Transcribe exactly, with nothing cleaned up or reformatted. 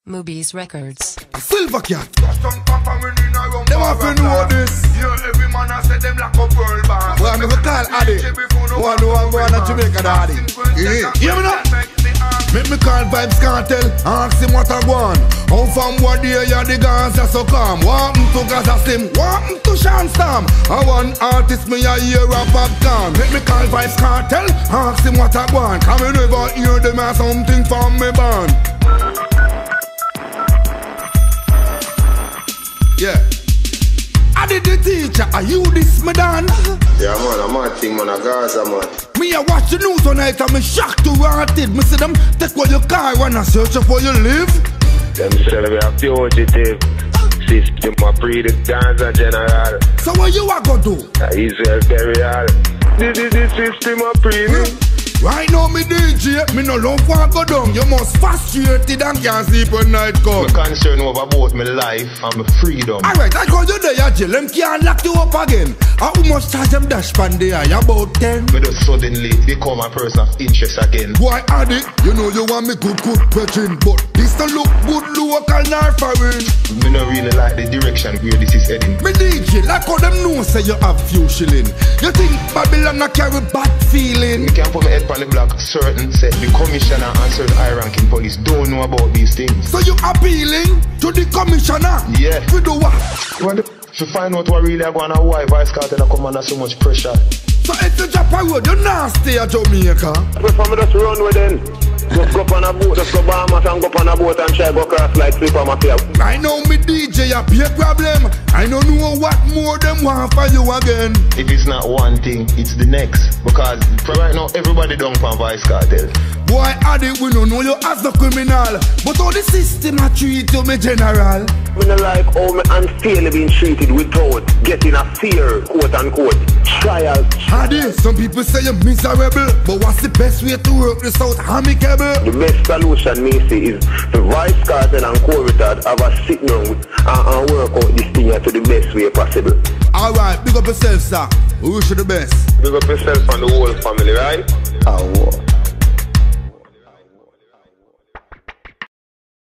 Moby's Records. Silver Cat. Them have to know this. Every man has said them like a pearl band. Well, I'm going to call Addy. One who I'm going to Jamaica Daddy. Yeah. Hear me now? Make me call Vybz Kartel, ask him what I want. How from what day you the Gaza so calm? Want him to Gaza Slim, want him to Shanstam. I want artist me a hear a popcorn. Make me call Vybz Kartel, ask him what I want. Come me never hear them as something from me band. Yeah. I did the teacher, are you this me done? Yeah man, I'm a thing man, a Gaza man. Me a watch the news tonight and me shocked to what it. Me see them take what your car when I search for you live. Them say we a fugitive. System a pre the Gaza general. So what you a go do? Israel burial. This is the system a pre me. Right now me D J, me no love want go down. You must frustrated and can't sleep when night come. Me concern over both my life and my freedom. Alright, I call you there, jail. Them can't lock you up again. How much charge them dash pan there? About ten. Me just suddenly become a person of interest again. Boy, Addy, you know you want me good, good brethren, but this don't look good local nor foreign. Me no really like the direction where this is heading. Me D J, like how them know say you have few shilling. You think Babylon a carry bad feeling? Me can't put my head on the block. Certain say the commissioner and certain high-ranking police don't know about these things. So you appealing to the commissioner? Yeah. To do what? When the, to find out what really are going on, why Vybz Kartel come under so much pressure. So it's a Japan road, you not stay at Jamaica. Before me just run with them. Just go up on a boat, just go Bahamas and go up on a boat and try go across like Slipper Mafia. I know me D J a big problem. I don't know what more them want for you again. If it's not one thing, it's the next. Because for right now, everybody down for Vybz Kartel. Boy, Addy, we don't know you as a criminal, but all the system a treat you, me general. We don't like how me unfairly being treated without getting a fair, quote unquote, trial. Addy, some people say you're miserable, but what's the best way to work this out amicable? The best solution, me see, is the Vybz Kartel and Corritad have a sit down and, and work out this thing to the best way possible. Alright, big up yourself, sir. We wish you the best. Big up yourself and the whole family, right? Oh,